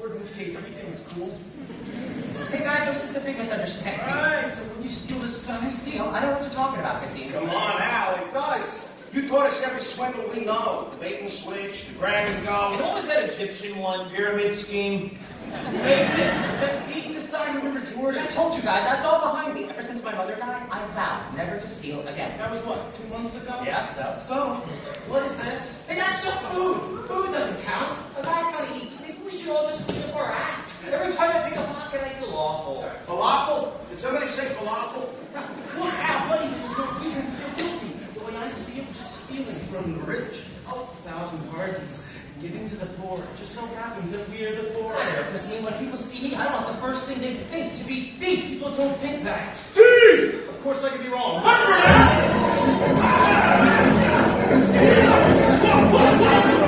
in which case everything is cool. Hey guys, there's just a big misunderstanding. Alright, so when you steal this time? Steal? I know what you're talking about, Kassim. Come on, Al, it's us. You taught us every swindle we know. The bait and switch, the grab and go. And what was that Egyptian one? Pyramid scheme? Listen, let's eat the side of River Jordan. I told you guys, that's all behind me. Ever since my mother died, I vowed never to steal again. That was what, 2 months ago? Yeah, so? So, what is this? Hey, that's just food. Food doesn't count. A guy's gotta eat. Maybe we should all just clean up our act. Every time I pick a pocket, I feel awful. Falafel? Did somebody say falafel? Well, Al, buddy, there was no reason to feel guilty. The way I see it, just stealing from the rich. Oh, 1,000 pardons. Giving to the poor. It just so happens that we are the poor. I know, Kassim, when people see me, I don't want the first thing they think to be thief. People don't think that. Thief! Of course I could be wrong. Run for that!